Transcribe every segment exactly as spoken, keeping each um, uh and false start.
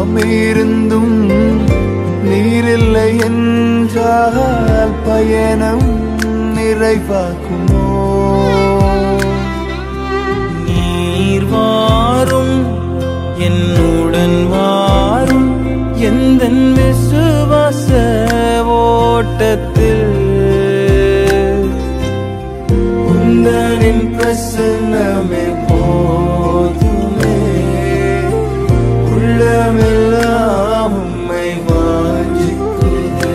அமீர்ந்தும் நீரில்லை என்றால் பயணம் நிறைவாக்குமோ? நீர் வாரும் என்னுடன் வாரும் எந்தன் விசுவாச ஓட்டத்தில் உந்தனின் பிரசன்னமே போதுமே, உள்ளமெல்லாம் உம்மை வாஞ்சிக்கிறே.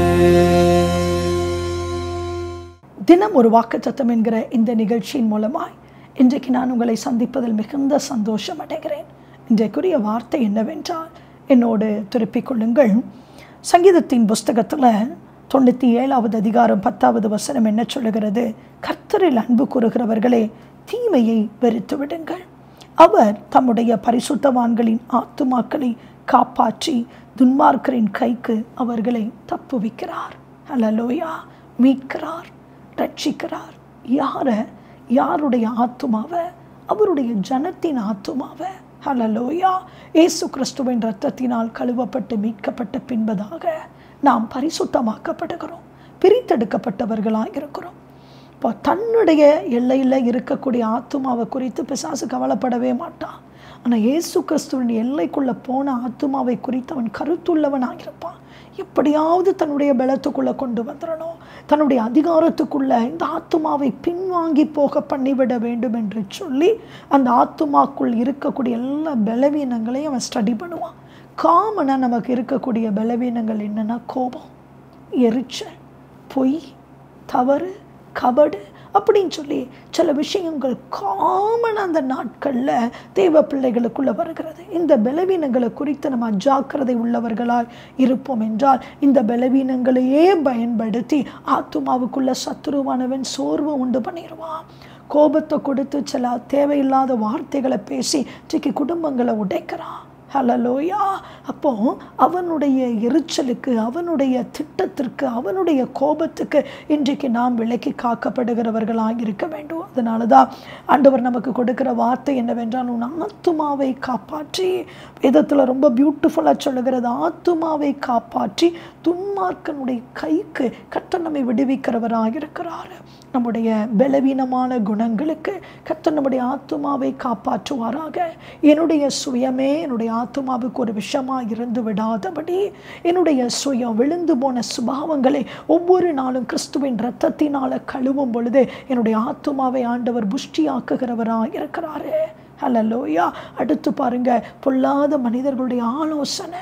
தினம் ஒரு வாக்குத்தத்தம் என்கிற இந்த நிகழ்ச்சியின் மூலமாய் இன்றைக்கு நான் உங்களை சந்திப்பதில் மிகுந்த சந்தோஷம் அடைகிறேன். இன்றைக்குரிய வார்த்தை என்னவென்றால், என்னோடு திருப்பிக் கொள்ளுங்கள். சங்கீதத்தின் புஸ்தகத்தில் தொண்ணூற்றி ஏழாவது அதிகாரம் பத்தாவது வசனம் என்ன சொல்லுகிறது? கர்த்தரில் அன்பு கூறுகிறவர்களே, தீமையை வெறுத்து விடுங்கள். அவர் தம்முடைய பரிசுத்தவான்களின் ஆத்துமாக்களை காப்பாற்றி துன்மார்க்கரின் கைக்கு அவர்களை தப்புவிக்கிறார். அல்லேலூயா. மீட்கிறார், ரட்சிக்கிறார். யாரை? யாருடைய ஆத்துமாவை? அவருடைய ஜனத்தின் ஆத்துமாவை. அல்லேலூயா. இயேசு கிறிஸ்துவின் இரத்தத்தினால் கழுவப்பட்டு மீட்கப்பட்ட பின்பதாக நாம் பரிசுத்தமாக்கப்படுகிறோம், பிரித்தெடுக்கப்பட்டவர்களாக இருக்கிறோம். இப்போ தன்னுடைய எல்லையில் இருக்கக்கூடிய ஆத்துமாவை குறித்து பிசாசு கவலைப்படவே மாட்டான். ஆனால் இயேசு கிறிஸ்துவின் எல்லைக்குள்ளே போன ஆத்துமாவை குறித்து அவன் கருத்துள்ளவனாக இருப்பான். எப்படியாவது தன்னுடைய பலத்துக்குள்ளே கொண்டு வந்துடணும், தன்னுடைய அதிகாரத்துக்குள்ளே இந்த ஆத்துமாவை பின்வாங்கி போக பண்ணிவிட வேண்டும் என்று சொல்லி அந்த ஆத்துமாக்குள் இருக்கக்கூடிய எல்லா பலவீனங்களையும் அவன் ஸ்டடி பண்ணுவான். காமனாக நமக்கு இருக்கக்கூடிய பலவீனங்கள் என்னென்னா கோபம், எரிச்சல், பொய், தவறு, கபடு அப்படின்னு சொல்லி சில விஷயங்கள் காமன் அந்த நாட்களில் தேவ பிள்ளைகளுக்குள்ளே வருகிறது. இந்த பலவீனங்களை குறித்து நம்ம அஜாக்கிரதை உள்ளவர்களாய் இருப்போம் என்றால் இந்த பலவீனங்களையே பயன்படுத்தி ஆத்துமாவுக்குள்ள சத்துருவானவன் சோர்வு உண்டு பண்ணிடுவான். கோபத்தை கொடுத்து சில தேவையில்லாத வார்த்தைகளை பேசி இன்றைக்கு குடும்பங்களை உடைக்கிறான். ஹல்லேலூயா. அப்போ அவனுடைய எரிச்சலுக்கு, அவனுடைய திட்டத்திற்கு, அவனுடைய கோபத்துக்கு இன்றைக்கு நாம் விலக்கி காக்கப்படுகிறவர்களாக இருக்க வேண்டும். அதனால தான் ஆண்டவர் நமக்கு கொடுக்கிற வார்த்தை என்னவென்றால், உன் ஆத்துமாவை காப்பாற்றி, வேதத்தில் ரொம்ப பியூட்டிஃபுல்லாக சொல்லுகிறது, ஆத்துமாவை காப்பாற்றி துன்மார்க்கனுடைய கைக்கு கர்த்தர் நம்மை விடுவிக்கிறவராக இருக்கிறார். நம்முடைய பலவீனமான குணங்களுக்கு கர்த்தர் நம்முடைய ஆத்துமாவை காப்பாற்றுவாராக. என்னுடைய சுயமே என்னுடைய ஆத்துமாவுக்கு ஒரு விஷமாக இருந்து விடாதபடி என்னுடைய சுயம் விழுந்து போன சுபாவங்களை ஒவ்வொரு நாளும் கிறிஸ்துவின் இரத்தத்தினால கழுவும் பொழுது என்னுடைய ஆத்துமாவை ஆண்டவர் புஷ்டியாக்குகிறவராக இருக்கிறாரு. ஹல்லேலூயா. அடுத்து பாருங்க, பொல்லாத மனிதர்களுடைய ஆலோசனை,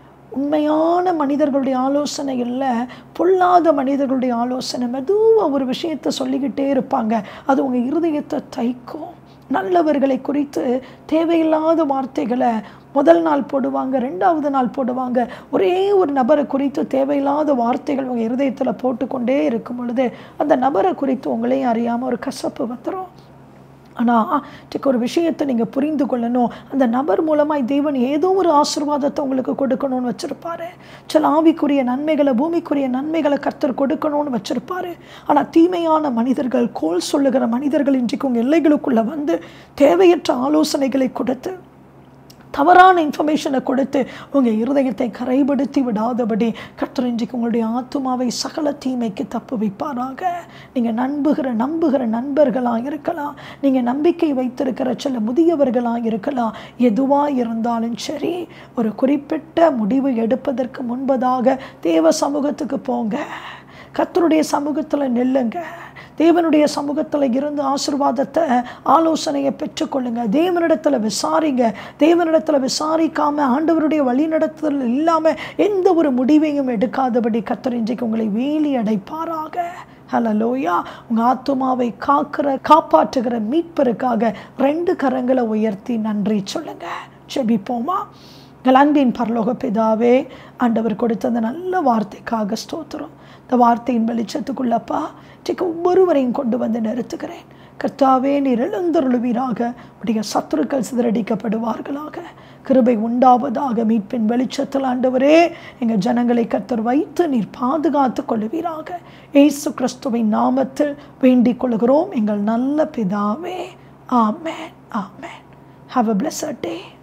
உண்மையான மனிதர்களுடைய ஆலோசனை இல்லை, பொல்லாத மனிதர்களுடைய ஆலோசனை. மெதுவாக ஒரு விஷயத்தை சொல்லிக்கிட்டே இருப்பாங்க, அது உங்கள் இருதயத்தை தைக்கும். நல்லவர்களை குறித்து தேவையில்லாத வார்த்தைகளை முதல் நாள் போடுவாங்க, ரெண்டாவது நாள் போடுவாங்க. ஒரே ஒரு நபரை குறித்து தேவையில்லாத வார்த்தைகள் உங்கள் இருதயத்தில் போட்டுக்கொண்டே இருக்கும் பொழுது அந்த நபரை குறித்து உங்களையும் அறியாமல் ஒரு கசப்பு வந்துடும். ஆனால் இன்றைக்கு ஒரு விஷயத்தை நீங்கள் புரிந்து கொள்ளணும், அந்த நபர் மூலமாக தேவன் ஏதோ ஒரு ஆசீர்வாதத்தை உங்களுக்கு கொடுக்கணும்னு வச்சுருப்பாரு. சில ஆவிக்குரிய நன்மைகளை, பூமிக்குரிய நன்மைகளை கர்த்தர் கொடுக்கணும்னு வச்சுருப்பாரு. ஆனால் தீமையான மனிதர்கள், கோல் சொல்லுகிற மனிதர்கள் இன்றைக்கு உங்கள் எல்லைகளுக்குள்ளே வந்து தேவையற்ற ஆலோசனைகளை கொடுத்து, தவறான இன்ஃபர்மேஷனை கொடுத்து உங்கள் இருதயத்தை கரைபடுத்தி விடாதபடி கர்த்தர் இன்றைக்கு உங்களுடைய ஆத்துமாவை சகல தீமைக்கு தப்பு வைப்பாராக. நீங்கள் நம்புகிற நம்புகிற நண்பர்களாக இருக்கலாம், நீங்கள் நம்பிக்கை வைத்திருக்கிற சில முதியவர்களாக இருக்கலாம். எதுவாக இருந்தாலும் சரி, ஒரு குறிப்பிட்ட முடிவு எடுப்பதற்கு முன்பதாக தேவ சமூகத்துக்கு போங்க, கர்த்தருடைய சமூகத்தில் நில்லுங்க, தேவனுடைய சமூகத்தில் இருந்து ஆசீர்வாதத்தை, ஆலோசனையை பெற்றுக்கொள்ளுங்க. தேவனிடத்தில் விசாரிங்க. தேவனிடத்தில் விசாரிக்காமல் ஆண்டவருடைய வழிநடத்துதல் இல்லாமல் எந்த ஒரு முடிவையும் எடுக்காதபடி கர்த்தர் இன்றைக்கு உங்களை வேலி அடைப்பாராக. ஹல்லேலூயா. உங்கள் ஆத்துமாவை காக்கிற காப்பாற்றுகிற மீட்பருக்காக ரெண்டு கரங்களை உயர்த்தி நன்றி சொல்லுங்க. ஜெபிப்போமா. அன்பின் பரலோக பிதாவே, ஆண்டவர் கொடுத்த அந்த நல்ல வார்த்தைக்காக ஸ்தோத்திரம். இந்த வார்த்தையின் வெளிச்சத்துக்குள்ளப்பா இன்றைக்கு ஒவ்வொருவரையும் கொண்டு வந்து நிறுத்துகிறேன். கர்த்தாவே, நீர் எழுந்தருளுவீராக, உடைய சத்துருக்கள் சிதறடிக்கப்படுவார்களாக, கிருபை உண்டாவதாக. மீட்பின் வெளிச்சத்தில் ஆண்டவரே எங்கள் ஜனங்களை கர்த்தர் வைத்து நீர் பாதுகாத்து கொள்ளுவீராக. இயேசு கிறிஸ்துவின் நாமத்தில் வேண்டிக் கொள்கிறோம் எங்கள் நல்ல பிதாவே. ஆமென், ஆமென். Have a blessed day.